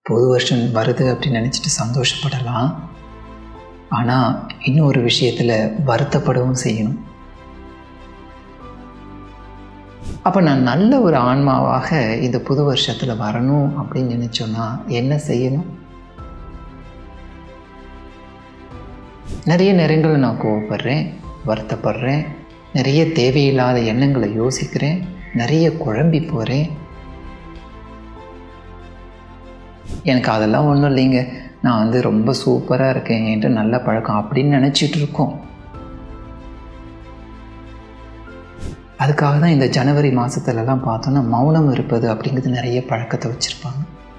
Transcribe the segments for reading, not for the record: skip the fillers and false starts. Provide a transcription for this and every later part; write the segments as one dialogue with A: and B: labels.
A: புது வருஷம் வருது அப்படின்னு நினச்சிட்டு சந்தோஷப்படலாம். ஆனால் இன்னும் ஒரு விஷயத்தில் வருத்தப்படவும் செய்யணும். அப்போ நான் நல்ல ஒரு ஆன்மாவாக இந்த புது வருஷத்தில் வரணும் அப்படின்னு நினச்சோன்னா என்ன செய்யணும்? நிறைய நேரங்களில் நான் கோவப்படுறேன், வருத்தப்படுறேன், நிறைய தேவையில்லாத எண்ணங்களை யோசிக்கிறேன், நிறைய குழம்பி போகிறேன். எனக்கு அதெல்லாம் ஒன்றும் இல்லைங்க, நான் ரொம்ப சூப்பராக இருக்கேன், என்கிட்ட நல்ல பழக்கம் அப்படின்னு நினச்சிட்டு இருக்கோம். அதுக்காக தான் இந்த ஜனவரி மாதத்துலலாம் பார்த்தோன்னா மௌனம் இருப்பது அப்படிங்கிறது நிறைய பழக்கத்தை வச்சுருப்பாங்க.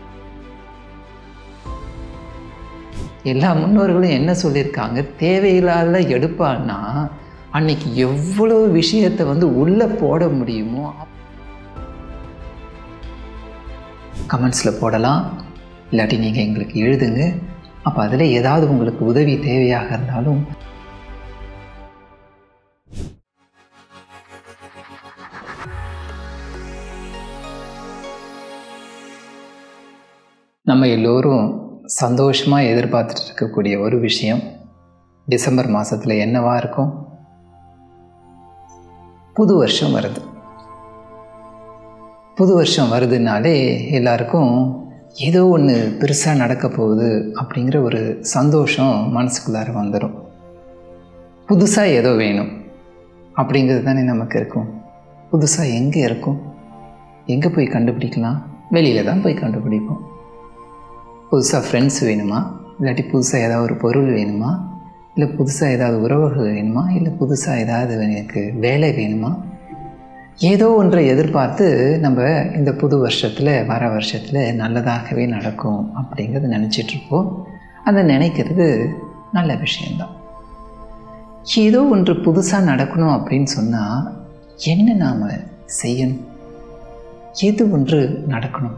A: எல்லா முன்னோர்களும் என்ன சொல்லியிருக்காங்க, தேவையில்லாத எடுப்பான்னா அன்னைக்கு எவ்வளோ விஷயத்தை உள்ளே போட முடியுமோ கமெண்ட்ஸில் போடலாம், இல்லாட்டி நீங்கள் எங்களுக்கு எழுதுங்க. அப்போ அதில் ஏதாவது உங்களுக்கு உதவி தேவையாக இருந்தாலும் நம்ம எல்லோரும் சந்தோஷமாக எதிர்பார்த்துட்டு இருக்கக்கூடிய ஒரு விஷயம் டிசம்பர் மாதத்தில் என்னவா இருக்கும்? புது வருஷம் வருது. புது வருஷம் வருதுனாலே எல்லாருக்கும் ஏதோ ஒன்று பெருசாக நடக்க போகுது அப்படிங்கிற ஒரு சந்தோஷம் மனசுக்குள்ளார வந்துடும். புதுசாக ஏதோ வேணும் அப்படிங்கிறது தானே நமக்கு இருக்கும். புதுசாக எங்கே இருக்கும்? எங்கே போய் கண்டுபிடிக்கலாம்? வெளியில் தான் போய் கண்டுபிடிப்போம். புதுசாக ஃப்ரெண்ட்ஸ் வேணுமா, இல்லாட்டி புதுசாக ஏதாவது ஒரு பொருள் வேணுமா, இல்லை புதுசாக ஏதாவது உறவுகள் வேணுமா, இல்லை புதுசாக ஏதாவது எனக்கு வேலை வேணுமா, ஏதோ ஒன்றை எதிர்பார்த்து நம்ம இந்த புது வருஷத்தில் வர வருஷத்தில் நல்லதாகவே நடக்கும் அப்படிங்கிறத நினச்சிட்ருப்போம். அதை நினைக்கிறது நல்ல விஷயந்தான். ஏதோ ஒன்று புதுசாக நடக்கணும் அப்படின்னு சொன்னால் என்ன நாம் செய்யணும்? எது ஒன்று நடக்கணும்?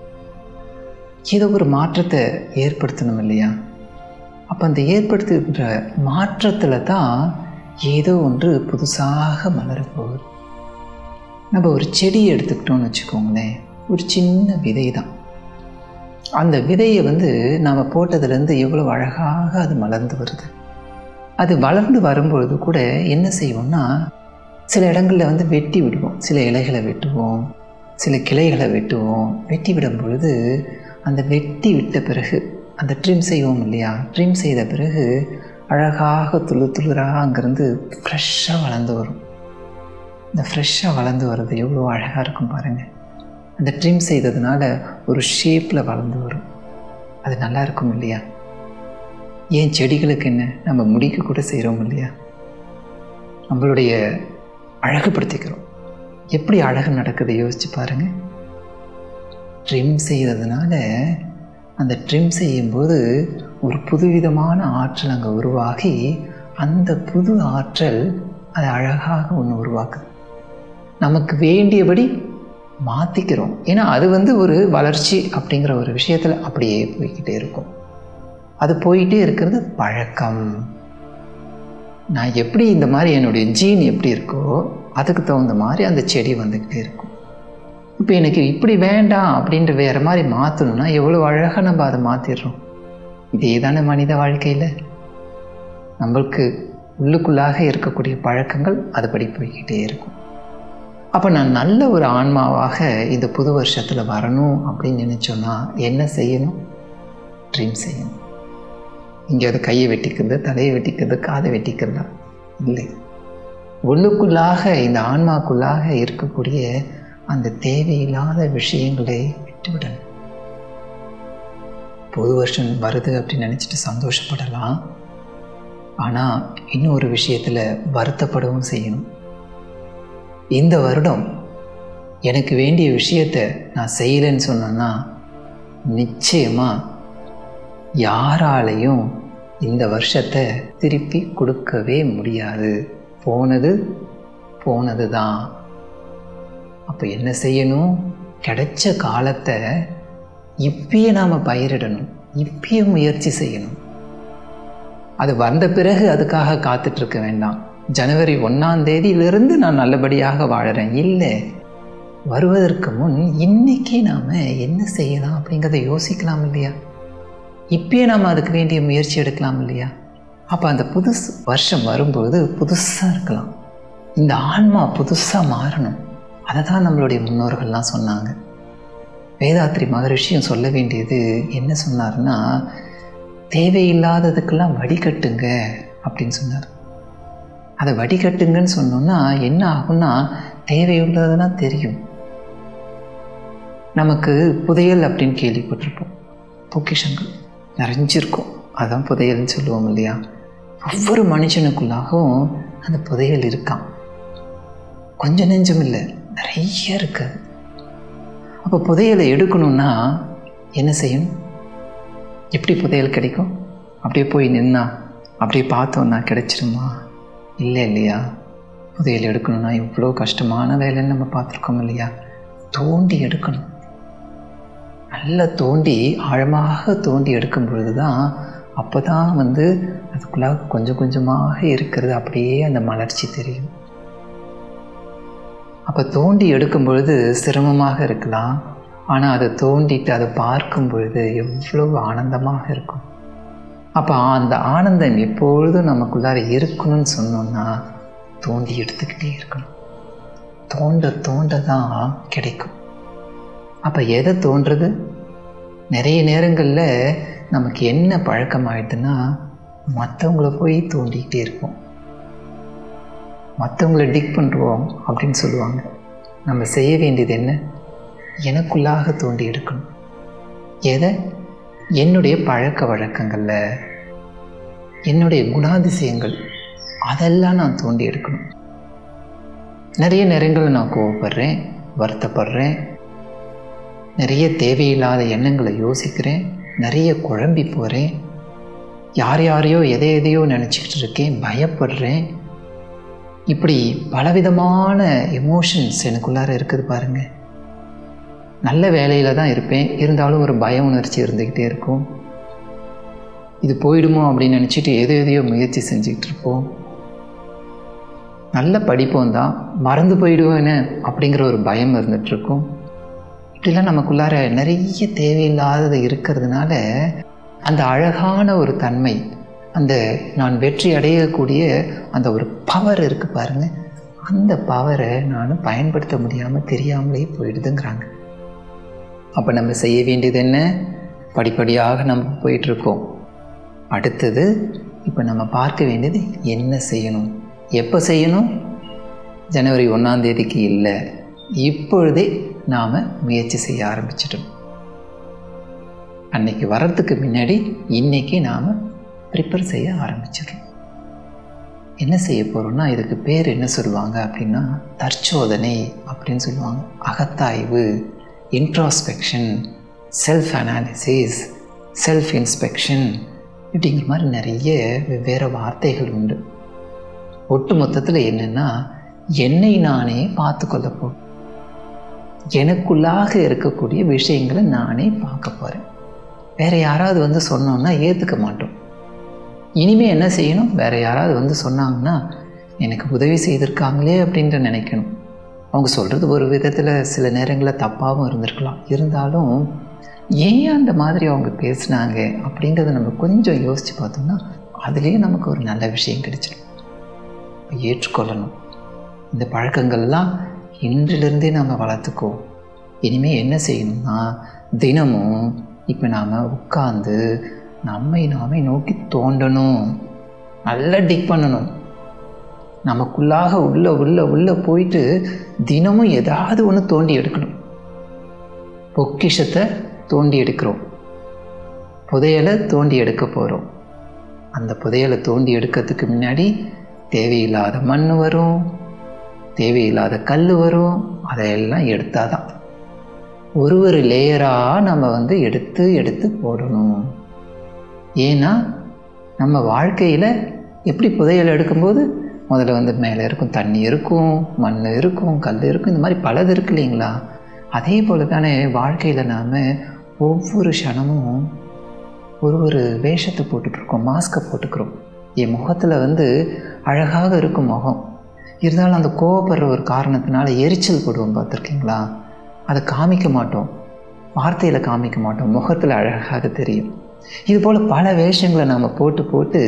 A: ஏதோ ஒரு மாற்றத்தை ஏற்படுத்தணும் இல்லையா? அப்போ அந்த ஏற்படுத்துகின்ற மாற்றத்தில் தான் ஏதோ ஒன்று புதுசாக மலரப்போகுது. நம்ம ஒரு செடியை எடுத்துக்கிட்டோம்னு வச்சுக்கோங்களேன், ஒரு சின்ன விதை தான். அந்த விதையை நாம் போட்டதுலேருந்து எவ்வளோ அழகாக அது மலர்ந்து வருது. அது வளர்ந்து வரும்பொழுது கூட என்ன செய்வோம்னா, சில இடங்களில் வெட்டி விடுவோம், சில இலைகளை வெட்டுவோம், சில கிளைகளை வெட்டுவோம். வெட்டி விடும் பொழுது அந்த வெட்டி விட்ட பிறகு அந்த ட்ரிம் செய்வோம் இல்லையா? ட்ரிம் செய்த பிறகு அழகாக துளிராக அங்கேருந்து ஃப்ரெஷ்ஷாக வளர்ந்து வரும். இந்த ஃப்ரெஷ்ஷாக வளர்ந்து வர்றது எவ்வளோ அழகாக இருக்கும் பாருங்கள். அந்த ட்ரிம் செய்ததுனால ஒரு ஷேப்பில் வளர்ந்து வரும். அது நல்லா இருக்கும் இல்லையா? ஏன் செடிகளுக்கு என்ன, நம்ம முடிக்க கூட செய்கிறோம் இல்லையா? நம்மளுடைய அழகுபடுத்திக்கிறோம். எப்படி அழகு நடக்குது யோசிச்சு பாருங்கள். ட்ரிம் செய்ததுனால அந்த ட்ரிம் செய்யும்போது ஒரு புதுவிதமான ஆற்றல் அங்கே உருவாகி அந்த புது ஆற்றல் அது அழகாக ஒன்று உருவாக்குது. நமக்கு வேண்டியபடி மாற்றிக்கிறோம். ஏன்னா அது ஒரு வளர்ச்சி அப்படிங்கிற ஒரு விஷயத்தில் அப்படியே போய்கிட்டே இருக்கும். அது போயிட்டே இருக்கிறது பழக்கம். நான் எப்படி இந்த மாதிரி என்னுடைய ஜீன் எப்படி இருக்கோ அதுக்கு தகுந்த மாதிரி அந்த செடி வந்துக்கிட்டே இருக்கும். இப்போ எனக்கு இப்படி வேண்டாம் அப்படின்ற வேறு மாதிரி மாற்றணும்னா எவ்வளோ அழகாக நம்ம அதை மாற்றிடுறோம். இதே தானே மனித வாழ்க்கையில் நம்மளுக்கு உள்ளுக்குள்ளாக இருக்கக்கூடிய பழக்கங்கள் அதுபடி போய்கிட்டே இருக்கும். அப்போ நான் நல்ல ஒரு ஆன்மாவாக இந்த புது வருஷத்தில் வரணும் அப்படின்னு நினச்சோன்னா என்ன செய்யணும்? ட்ரீம் செய்யணும். இங்கே அது கையை வெட்டிக்கிறது, தலையை வெட்டிக்கிறது, காதை வெட்டிக்கிறதா இல்லை. உள்ளுக்குள்ளாக இந்த ஆன்மாக்குள்ளாக இருக்கக்கூடிய அந்த தேவையில்லாத விஷயங்களை விட்டுவிடணும். புது வருஷம் வருது அப்படின்னு நினச்சிட்டு சந்தோஷப்படலாம். ஆனால் இன்னும் ஒரு விஷயத்தில் வருத்தப்படவும் செய்யணும். இந்த வருடம் எனக்கு வேண்டிய விஷயத்தை நான் செய்யலைன்னு சொன்னேன்னா நிச்சயமாக யாராலையும் இந்த வருஷத்தை திருப்பி கொடுக்கவே முடியாது. போனது தான். அப்போ என்ன செய்யணும்? கிடைச்ச காலத்தை இப்பயே நாம் பயிரிடணும், இப்பயே முயற்சி செய்யணும். அது வந்த பிறகு அதுக்காக காத்துட்ருக்க வேண்டாம். ஜனவரி 1ஆம் தேதியிலிருந்து நான் நல்லபடியாக வாழறேன் இல்லை. வருவதற்கு முன் இன்றைக்கே நாம் என்ன செய்யலாம் அப்படிங்கிறத யோசிக்கலாம் இல்லையா? இப்பயே நாம் அதுக்கு வேண்டிய முயற்சி எடுக்கலாம் இல்லையா? அப்போ அந்த வருஷம் வரும்போது புதுசாக இருக்கலாம். இந்த ஆன்மா புதுசாக மாறணும். அதை தான் நம்மளுடைய முன்னோர்கள்லாம் சொன்னாங்க. வேதாத்ரி மகரிஷியும் சொல்ல வேண்டியது என்ன சொன்னார்னா, தேவையில்லாததுக்கெல்லாம் வடிகட்டுங்க அப்படின்னு சொன்னார். அதை வடிகட்டுங்கன்னு சொன்னோன்னா என்ன ஆகும்னா, தேவையுள்ளதெல்லாம் தெரியும். நமக்கு புதையல் அப்படின்னு கேள்விப்பட்டிருப்போம். பொக்கிஷங்கள் நிறைஞ்சிருக்கும், அதான் புதையல்னு சொல்லுவோம் இல்லையா? ஒவ்வொரு மனுஷனுக்குள்ளாகவும் அந்த புதையல் இருக்கான். கொஞ்சம் நெஞ்சம் இல்லை, நிறைய இருக்குது. அப்போ புதையலை எடுக்கணும்னா என்ன செய்யணும்? எப்படி புதையல் கிடைக்கும்? அப்படியே போய் நின்னா அப்படியே பார்த்தோன்னா கிடைச்சிருமா? இல்லை இல்லையா? புதையல் எடுக்கணும்னா இவ்வளோ கஷ்டமான வேலைன்னு நம்ம பார்த்துருக்கோம் இல்லையா? தோண்டி எடுக்கணும். நல்லா தோண்டி ஆழமாக தோண்டி எடுக்கும் பொழுது தான் அப்போ தான் அதுக்குள்ளாக கொஞ்சம் கொஞ்சமாக இருக்கிறது அப்படியே அந்த மலர்ச்சி தெரியும். அப்போ தோண்டி எடுக்கும் பொழுது சிரமமாக இருக்கலாம், ஆனால் அதை தோண்டிட்டு அதை பார்க்கும் பொழுது எவ்வளவு ஆனந்தமாக இருக்கும். அப்போ அந்த ஆனந்தம் எப்பொழுதும் நமக்குள்ளார இருக்கணும்னு சொன்னோன்னா தோண்டி எடுத்துக்கிட்டே இருக்கணும். தோண்ட தோண்ட தான் கிடைக்கும். அப்போ எதை தோன்றது? நிறைய நேரங்களில் நமக்கு என்ன பழக்கம் ஆகிடுதுன்னா, மற்றவங்கள போய் தோண்டிக்கிட்டே இருப்போம். மற்றவங்கள டிக் பண்ணுறோம் அப்படின்னு சொல்லுவாங்க. நம்ம செய்ய வேண்டியது என்ன? எனக்குள்ளாக தோண்டி எடுக்கணும். எதை? என்னுடைய பழக்க வழக்கங்களில், என்னுடைய குணாதிசயங்கள், அதெல்லாம் நான் தோண்டி எடுக்கணும். நிறைய நேரங்களில் நான் கோவப்படுறேன், வருத்தப்படுறேன், நிறைய தேவையில்லாத எண்ணங்களை யோசிக்கிறேன், நிறைய குழம்பி போகிறேன், யார் யாரையோ எதையோ நினச்சிக்கிட்டு இருக்கேன், பயப்படுறேன். இப்படி பலவிதமான எமோஷன்ஸ் எனக்குள்ளார இருக்குது பாருங்கள். நல்ல வேலையில் தான் இருப்பேன், இருந்தாலும் ஒரு பய உணர்ச்சி இருந்துக்கிட்டே இருக்கும். இது போயிடுமோ அப்படின்னு நினச்சிட்டு எதையோ முயற்சி செஞ்சுக்கிட்டு இருப்போம். நல்ல படிப்போம் தான், மறந்து போயிடுவேன்னு அப்படிங்கிற ஒரு பயம் இருந்துகிட்ருக்கும். இப்படிலாம் நமக்குள்ளார நிறைய தேவையில்லாதது இருக்கிறதுனால அந்த அழகான ஒரு தன்மை, அந்த நான் வெற்றி அடையக்கூடிய அந்த ஒரு பவர் இருக்குது பாருங்கள், அந்த பவரை நான் பயன்படுத்த முடியாமல் தெரியாமலே போயிடுதுங்கிறாங்க. அப்போ நம்ம செய்ய வேண்டியது என்ன? படிப்படியாக நம்ம போயிட்டுருக்கோம். அடுத்தது இப்போ நம்ம பார்க்க வேண்டியது என்ன செய்யணும், எப்போ செய்யணும்? ஜனவரி 1ஆம் தேதிக்கு இல்லை, இப்பொழுதே நாம் முயற்சி செய்ய ஆரம்பிச்சிட்டோம். அன்னைக்கு வர்றதுக்கு முன்னாடி இன்றைக்கி நாம் ப்ரிப்பேர் செய்ய ஆரம்பிச்சிடுறோம். என்ன செய்ய போகிறோம்னா, இதுக்கு பேர் என்ன சொல்லுவாங்க அப்படின்னா தற்சோதனை அப்படின்னு சொல்லுவாங்க. அகத்தாய்வு, introspection, self analysis, self inspection இப்படிங்கிற மாதிரி நிறைய வெவ்வேறு வார்த்தைகள் உண்டு. ஒட்டு மொத்தத்தில் என்னென்னா, என்னை நானே பார்த்து கொள்ளப்போம். எனக்குள்ளாக இருக்கக்கூடிய விஷயங்களை நானே பார்க்க போகிறேன். வேறு யாராவது சொன்னோன்னா ஏற்றுக்க மாட்டோம். இனிமேல் என்ன செய்யணும்? வேறு யாராவது சொன்னாங்கன்னா எனக்கு உதவி செய்திருக்காங்களே அப்படின்ற நினைக்கணும். அவங்க சொல்கிறது ஒரு விதத்தில் சில நேரங்களில் தப்பாகவும் இருந்திருக்கலாம், இருந்தாலும் ஏன் அந்த மாதிரி அவங்க பேசுனாங்க அப்படிங்கிறத நம்ம கொஞ்சம் யோசித்து பார்த்தோம்னா அதுலேயே நமக்கு ஒரு நல்ல விஷயம் கிடைச்சிடும். ஏற்றுக்கொள்ளணும். இந்த பழக்கங்கள்லாம் இன்றிலிருந்தே நம்ம வளர்த்துக்குவோம். இனிமேல் என்ன செய்யணும்னா, தினமும் இப்போ நாம் உட்கார்ந்து நம்மை நாமே நோக்கி தோண்டணும், நல்லா டிக் பண்ணணும். நமக்குள்ளாக உள்ள போயிட்டு தினமும் ஏதாவது ஒன்று தோண்டி எடுக்கணும். பொக்கிஷத்தை தோண்டி எடுக்கிறோம், புதையலை தோண்டி எடுக்க போகிறோம். அந்த புதையலை தோண்டி எடுக்கிறதுக்கு முன்னாடி தேவையில்லாத மண் வரும், தேவையில்லாத கல் வரும். அதையெல்லாம் எடுத்தால் தான் ஒரு லேயராக நம்ம எடுத்து போடணும். ஏன்னா நம்ம வாழ்க்கையில் எப்படி புதையல் எடுக்கும்போது முதல்ல மேலே இருக்கும், தண்ணி இருக்கும், மண் இருக்கும், கல் இருக்கும், இந்த மாதிரி பலது இருக்கு இல்லைங்களா? அதே போல் தானே வாழ்க்கையில் நாம் ஒவ்வொரு க்ஷணமும் ஒரு வேஷத்தை போட்டுட்ருக்கோம், மாஸ்கை போட்டுக்கிறோம். என் முகத்தில் அழகாக இருக்கும் முகம், இருந்தாலும் அந்த கோவப்படுற ஒரு காரணத்தினால எரிச்சல் படுவோம், பார்த்துருக்கீங்களா? அதை காமிக்க மாட்டோம், வார்த்தையில் காமிக்க மாட்டோம், முகத்தில் அழகாக தெரியும். இதுபோல் பல வேஷங்களை நாம் போட்டு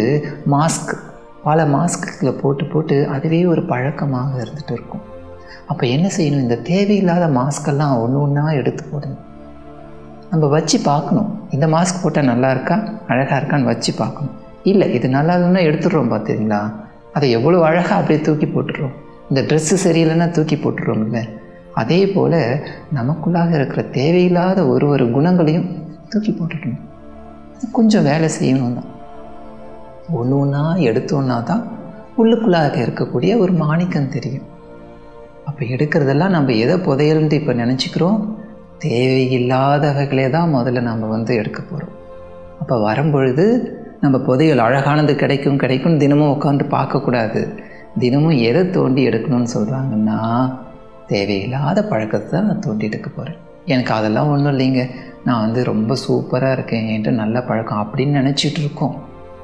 A: பல மாஸ்க்குகளை போட்டு அதுவே ஒரு பழக்கமாக இருந்துகிட்டு இருக்கும். அப்போ என்ன செய்யணும்? இந்த தேவையில்லாத மாஸ்கெல்லாம் ஒன்று ஒன்றா எடுத்து போடணும். நம்ம வச்சு பார்க்கணும், இந்த மாஸ்க் போட்டால் நல்லா இருக்கா, அழகாக இருக்கான்னு வச்சு பார்க்கணும். இல்லை இது நல்லா இல்லைன்னா எடுத்துடுறோம், பார்த்தீங்களா? அதை எவ்வளோ அழகாக அப்படியே தூக்கி போட்டுடுறோம். இந்த ட்ரெஸ்ஸு சரியில்லைன்னா தூக்கி போட்டுடுறோம். இல்லை, அதே போல் நமக்குள்ளாக இருக்கிற தேவையில்லாத ஒரு குணங்களையும் தூக்கி போட்டுடணும். அது கொஞ்சம் வேலை செய்யணும் தான். ஒன்று ஒன்றா எடுத்தோன்னா தான் உள்ளுக்குள்ளாக இருக்கக்கூடிய ஒரு மாணிக்கம் தெரியும். அப்போ எடுக்கிறதெல்லாம் நம்ம எதை புதையல்ன்ட்டு இப்போ நினச்சிக்கிறோம்? தேவையில்லாதவைகளே தான் முதல்ல நம்ம எடுக்க போகிறோம். அப்போ வரும்பொழுது நம்ம புதையல் அழகானது கிடைக்கும் தினமும் உட்காந்து பார்க்கக்கூடாது. தினமும் எதை தோண்டி எடுக்கணும்னு சொல்கிறாங்கன்னா, தேவையில்லாத பழக்கத்தை தான் நான் தோண்டி எடுக்க போகிறேன். எனக்கு அதெல்லாம் ஒன்றும் இல்லைங்க, நான் ரொம்ப சூப்பராக இருக்கேன், என்கிட்ட நல்ல பழக்கம் அப்படின்னு நினச்சிட்டு இருக்கோம்.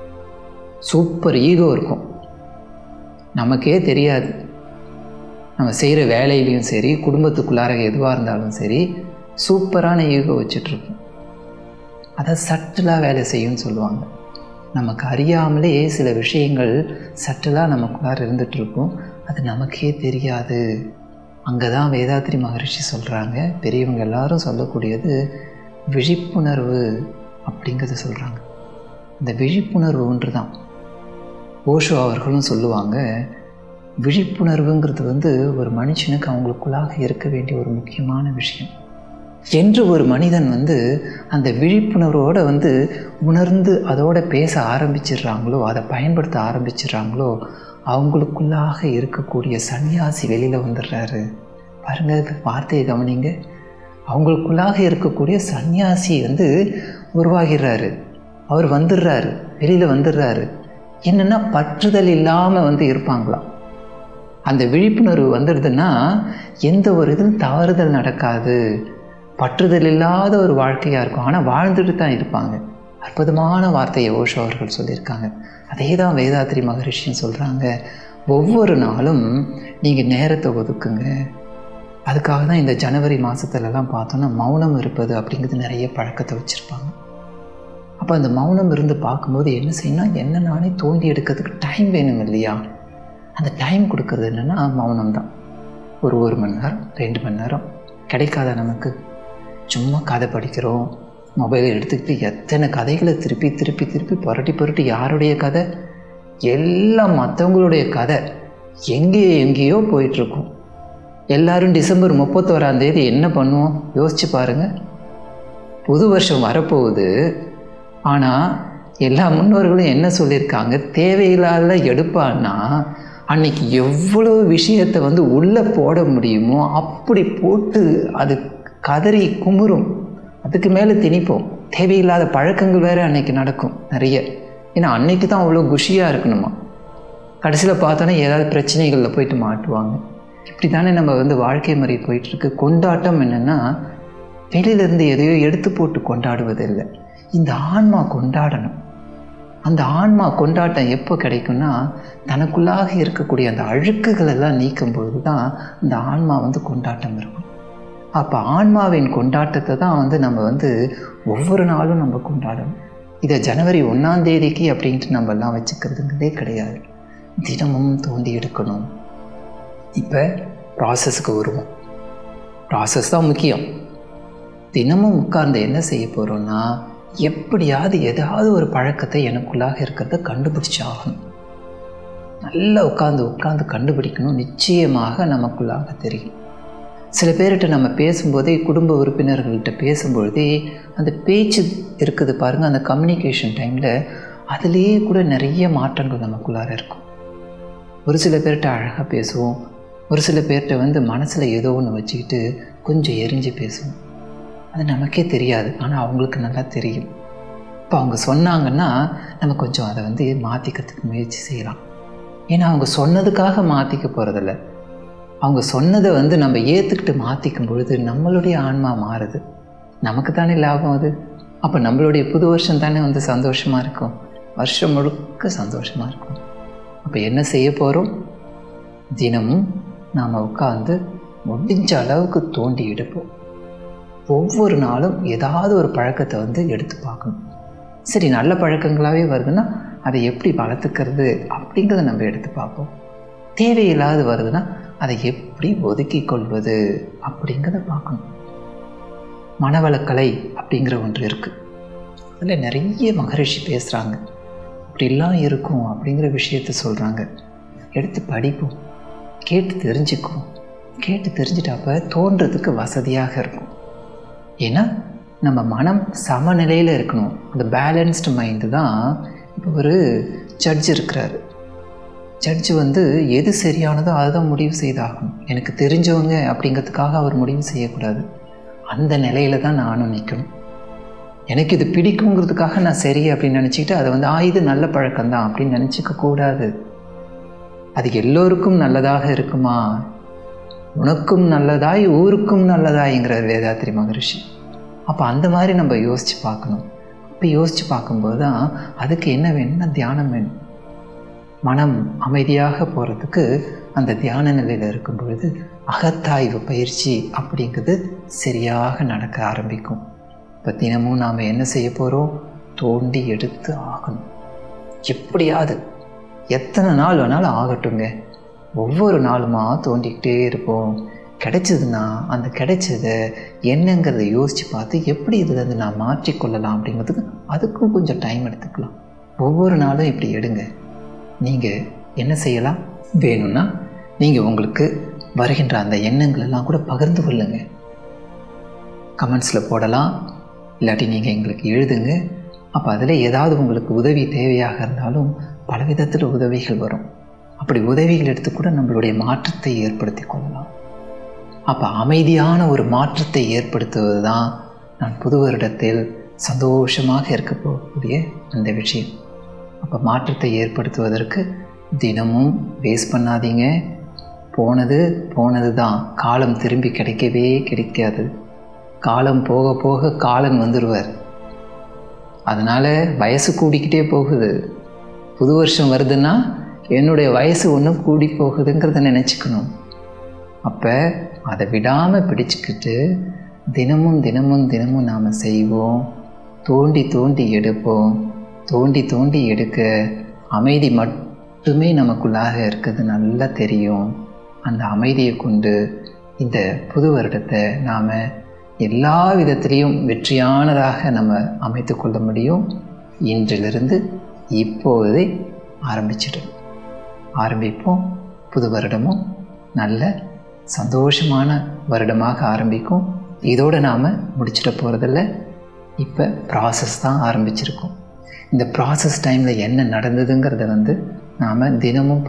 A: சூப்பர் ஈகோ இருக்கும், நமக்கே தெரியாது. நம்ம செய்கிற வேலையிலையும் சரி, குடும்பத்துக்குள்ளார எதுவாக இருந்தாலும் சரி, சூப்பரான ஈகோ வச்சிட்ருக்கோம். அதை சட்டிலாக வேலை செய்யும்னு சொல்லுவாங்க. நமக்கு அறியாமலே சில விஷயங்கள் சட்டிலாக நமக்குள்ளார இருந்துகிட்ருக்கும், அது நமக்கே தெரியாது. அங்கே தான் வேதாத்ரி மகரிஷி சொல்கிறாங்க, பெரியவங்க எல்லாரும் சொல்லக்கூடியது விழிப்புணர்வு அப்படிங்கிறத சொல்கிறாங்க. இந்த விழிப்புணர்வு ஒன்று தான். ஓஷோ அவர்களும் சொல்லுவாங்க, விழிப்புணர்வுங்கிறது ஒரு மனுஷனுக்கு அவங்களுக்குள்ளாக இருக்க வேண்டிய ஒரு முக்கியமான விஷயம். என்று ஒரு மனிதன் அந்த விழிப்புணர்வோடு உணர்ந்து அதோட பேச ஆரம்பிச்சிடுறாங்களோ, அதை பயன்படுத்த ஆரம்பிச்சிடுறாங்களோ, அவங்களுக்குள்ளாக இருக்கக்கூடிய சன்னியாசி வெளியில் வந்துடுறாரு. பாருங்கள், வார்த்தையை கவனிங்க. அவங்களுக்குள்ளாக இருக்கக்கூடிய சன்னியாசி உருவாகிறாரு. அவர் வந்துடுறாரு, வெளியில் வந்துடுறாரு. என்னென்னா பற்றுதல் இல்லாமல் இருப்பாங்களாம். அந்த விழிப்புணர்வு வந்துடுதுன்னா எந்த ஒரு இதுவும் தவறுதல் நடக்காது, பற்றுதல் இல்லாத ஒரு வாழ்க்கையாக இருக்கும். ஆனால் வாழ்ந்துட்டு தான் இருப்பாங்க. அற்புதமான வார்த்தையை ஓஷோ அவர்கள் சொல்லியிருக்காங்க. அதே தான் வேதாத்ரி மகரிஷின்னு சொல்கிறாங்க. ஒவ்வொரு நாளும் நீங்கள் நேரத்தை ஒதுக்குங்க. அதுக்காக தான் இந்த ஜனவரி மாதத்துலலாம் பார்த்தோன்னா மௌனம் இருப்பது அப்படிங்கிறது நிறைய பழக்கத்தை வச்சுருப்பாங்க. அப்போ அந்த மௌனம் இருந்து பார்க்கும்போது என்ன செய்யணும்? என்ன நானே தோண்டி எடுக்கிறதுக்கு டைம் வேணும் இல்லையா? அந்த டைம் கொடுக்குறது என்னென்னா மௌனம் தான். ஒரு மணி நேரம் 2 மணி நேரம் கிடைக்காதா நமக்கு? சும்மா கதை படிக்கிறோம், மொபைலை எடுத்துக்கிட்டு எத்தனை கதைகளை திருப்பி புரட்டி யாருடைய கதை? எல்லாம் மற்றவங்களுடைய கதை. எங்கேயோ போயிட்டுருக்கோம். எல்லோரும் டிசம்பர் 31 என்ன பண்ணுவோம் யோசிச்சு பாருங்கள். புது வருஷம் வரப்போகுது. ஆனால் எல்லா முன்னோர்களும் என்ன சொல்லியிருக்காங்க? தேவையில்லாத எடுப்பான்னா அன்னைக்கு எவ்வளோ விஷயத்தை உள்ளே போட முடியுமோ அப்படி போட்டு அது கதறி குமுறும். அதுக்கு மேலே திணிப்போம். தேவையில்லாத பழக்கங்கள் வேறு அன்னைக்கு நடக்கும் நிறைய. ஏன்னா அன்னைக்கு தான் அவ்வளோ குஷியாக இருக்கணுமா. கடைசியில் பார்த்தோன்னா ஏதாவது பிரச்சனைகளில் போயிட்டு மாட்டுவாங்க. இப்படி தானே நம்ம வாழ்க்கை முறை போயிட்டுருக்கு. கொண்டாட்டம் என்னென்னா வெளியிலேருந்து எதையோ எடுத்து போட்டு கொண்டாடுவதில்லை. இந்த ஆன்மா கொண்டாடணும். அந்த ஆன்மா கொண்டாட்டம் எப்போ கிடைக்கும்னா தனக்குள்ளாக இருக்கக்கூடிய அந்த அழுக்குகள் எல்லாம் நீக்கும் பொழுது தான் அந்த ஆன்மா கொண்டாட்டம் இருக்கும். அப்போ ஆன்மாவின் கொண்டாட்டத்தை தான் நம்ம ஒவ்வொரு நாளும் நம்ம கொண்டாடணும். இதை ஜனவரி 1 அப்படின்ட்டு நம்மெல்லாம் வச்சுக்கிறதுங்கிறதே கிடையாது. தினமும் தோண்டி எடுக்கணும். இப்போ ப்ராசஸ்க்கு வருவோம். ப்ராசஸ் தான் முக்கியம். தினமும் உட்கார்ந்து என்ன செய்ய போகிறோன்னா, எப்படியாவது ஏதாவது ஒரு பழக்கத்தை எனக்குள்ளாக இருக்கிறத கண்டுபிடிச்சி ஆகணும். நல்லா உட்காந்து கண்டுபிடிக்கணும். நிச்சயமாக நமக்குள்ளாக தெரியும். சில பேர்கிட்ட நம்ம பேசும்போதே, குடும்ப உறுப்பினர்கள்ட்ட பேசும்பொழுதே அந்த பேச்சு இருக்குது பாருங்கள், அந்த கம்யூனிகேஷன் டைமில் அதுலேயே கூட நிறைய மாற்றங்கள் நமக்குள்ளார இருக்கும். ஒரு சில பேர்கிட்ட அழகாக பேசுவோம், ஒரு சில பேர்கிட்ட மனசில் ஏதோ ஒன்று வச்சுக்கிட்டு கொஞ்சம் எரிஞ்சு பேசுவோம். அது நமக்கே தெரியாது, ஆனால் அவங்களுக்கு நல்லா தெரியும். இப்போ அவங்க சொன்னாங்கன்னா நம்ம கொஞ்சம் அதை மாற்றிக்கிறதுக்கு முயற்சி செய்யலாம். ஏன்னா அவங்க சொன்னதுக்காக மாற்றிக்க போகிறதில்ல. அவங்க சொன்னதை நம்ம ஏற்றுக்கிட்டு மாற்றிக்கும் பொழுது நம்மளுடைய ஆன்மா மாறுது. நமக்கு தானே லாபம் அது. அப்போ நம்மளுடைய புது வருஷம் தானே சந்தோஷமாக இருக்கும். வருஷம் முழுக்க சந்தோஷமாக இருக்கும். அப்போ என்ன செய்ய போகிறோம்? தினமும் நாம் உட்காந்து முடிஞ்ச அளவுக்கு தோண்டி எடுப்போம். ஒவ்வொரு நாளும் ஏதாவது ஒரு பழக்கத்தை எடுத்து பார்க்கணும். சரி, நல்ல பழக்கங்களாகவே வருதுன்னா அதை எப்படி வளர்த்துக்கிறது அப்படிங்கிறத நம்ம எடுத்து பார்ப்போம். தேவையில்லாது வருதுன்னா அதை எப்படி ஒதுக்கி கொள்வது அப்படிங்கிறத பார்க்கணும். மனவளக்கலை அப்படிங்கிற ஒன்று இருக்குது. அதில் நிறைய மகரிஷி பேசுகிறாங்க. இப்படிலாம் இருக்கும் அப்படிங்கிற விஷயத்த சொல்கிறாங்க. எடுத்து படிப்போம், கேட்டு தெரிஞ்சுக்குவோம். கேட்டு தெரிஞ்சிட்டப்ப தோன்றதுக்கு வசதியாக இருக்கும். ஏன்னா நம்ம மனம் சமநிலையில் இருக்கணும். அந்த பேலன்ஸ்டு மைண்டு தான். இப்போ ஒரு ஜட்ஜ் இருக்கிறாரு. ஜட்ஜு எது சரியானதோ அதுதான் முடிவு செய்தாகணும். எனக்கு தெரிஞ்சவங்க அப்படிங்கிறதுக்காக அவர் முடிவு செய்யக்கூடாது. அந்த நிலையில் தான் நானும் நிற்கணும். எனக்கு இது பிடிக்குங்கிறதுக்காக நான் சரி அப்படின்னு நினச்சிக்கிட்டு அதை இது நல்ல பழக்கம்தான் அப்படின்னு நினச்சிக்க கூடாது. அது எல்லோருக்கும் நல்லதாக இருக்குமா, உனக்கும் நல்லதாய் ஊருக்கும் நல்லதாய்ங்கிறார் வேதாத்ரி மகரிஷி. அப்போ அந்த மாதிரி நம்ம யோசித்து பார்க்கணும். அப்போ யோசித்து பார்க்கும்போது தான் அதுக்கு என்ன வேணும்னா தியானம் வேணும். மனம் அமைதியாக போகிறதுக்கு அந்த தியான நிலையில் இருக்கும் பொழுது அகத்தாய்வு பயிற்சி அப்படிங்கிறது சரியாக நடக்க ஆரம்பிக்கும். இப்போ தினமும் நாம் என்ன செய்ய போகிறோம்? தோண்டி எடுத்து ஆகணும். எப்படியாவது எத்தனை நாள் வேணாலும் ஆகட்டுங்க. ஒவ்வொரு நாளுமா தோண்டிக்கிட்டே இருப்போம். கிடைச்சதுன்னா அந்த கிடைச்சதை என்னங்கிறத யோசித்து பார்த்து எப்படி இதில் நான் மாற்றிக்கொள்ளலாம் அப்படிங்கிறதுக்கு அதுக்கும் கொஞ்சம் டைம் எடுத்துக்கலாம். ஒவ்வொரு நாளும் இப்படி எடுங்க. நீங்கள் என்ன செய்யலாம்? வேணும்னா நீங்கள் உங்களுக்கு வருகின்ற அந்த எண்ணங்கள் எல்லாம் கூட பகிர்ந்து கொள்ளுங்க. கமெண்ட்ஸில் போடலாம், இல்லாட்டி நீங்கள் எங்களுக்கு எழுதுங்க. அப்போ அதில் ஏதாவது உங்களுக்கு உதவி தேவையாக இருந்தாலும் பல விதத்தில் உதவிகள் வரும். அப்படி உதவிகள் எடுத்து கூட நம்மளுடைய மாற்றத்தை ஏற்படுத்தி கொள்ளலாம். அப்போ அமைதியான ஒரு மாற்றத்தை ஏற்படுத்துவது தான் நான் புது வருடத்தில் சந்தோஷமாக இருக்க போகக்கூடிய அந்த விஷயம். அப்போ மாற்றத்தை ஏற்படுத்துவதற்கு தினமும் வேஸ்ட் பண்ணாதீங்க. போனது தான். காலம் திரும்பி கிடைக்கவே கிடைக்காது. காலம் போக போக காலன் வந்துடுவார். அதனால் வயசு கூடிக்கிட்டே போகுது. புது வருஷம் வருதுன்னா என்னுடைய வயசு ஒன்றும் கூடி போகுதுங்கிறத நினச்சிக்கணும். அப்போ அதை விடாமல் பிடிச்சிக்கிட்டு தினமும் நாம் செய்வோம். தோண்டி எடுப்போம். தோண்டி எடுக்க அமைதி மட்டுமே நமக்குள்ளாக இருக்குது நல்லா தெரியும். அந்த அமைதியை கொண்டு இந்த புது வருடத்தை நாம் எல்லா விதத்திலையும் வெற்றியானதாக நம்ம அமைத்து கொள்ள முடியும். இன்றிலிருந்து இப்போதே ஆரம்பிப்போம். புது வருடமும் நல்ல சந்தோஷமான வருடமாக ஆரம்பிக்கும். இதோடு நாம் முடிச்சிட போகிறதில்ல. இப்போ ப்ராசஸ் தான் ஆரம்பிச்சிருக்கோம். இந்த ப்ராசஸ் டைமில் என்ன நடந்ததுங்கிறத நாம் தினமும்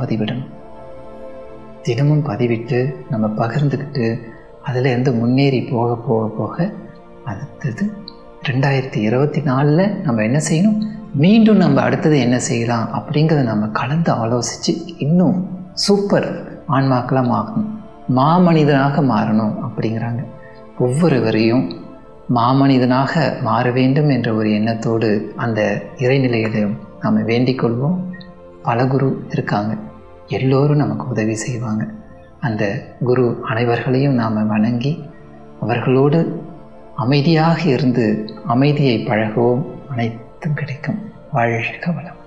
A: பதிவிட்டு நம்ம பகிர்ந்துக்கிட்டு அதில் முன்னேறி போக அடுத்தது 2024 நம்ம என்ன செய்யணும், மீண்டும் நம்ம அடுத்தது என்ன செய்யலாம் அப்படிங்கிறத நம்ம கலந்து ஆலோசித்து இன்னும் சூப்பர் ஆன்மாக்களாக ஆகணும், மாமனிதனாக மாறணும் அப்படிங்கிறாங்க. ஒவ்வொருவரையும் மாமனிதனாக மாற வேண்டும் என்ற ஒரு எண்ணத்தோடு அந்த இறைநிலையிலும் நாம் வேண்டிக் கொள்வோம். பல குரு இருக்காங்க, எல்லோரும் நமக்கு உதவி செய்வாங்க. அந்த குரு அனைவர்களையும் நாம் வணங்கி அவர்களோடு அமைதியாக இருந்து அமைதியை பழகுவோம். அனைத்தும் கிடைக்கும். வாழ்க வளம்.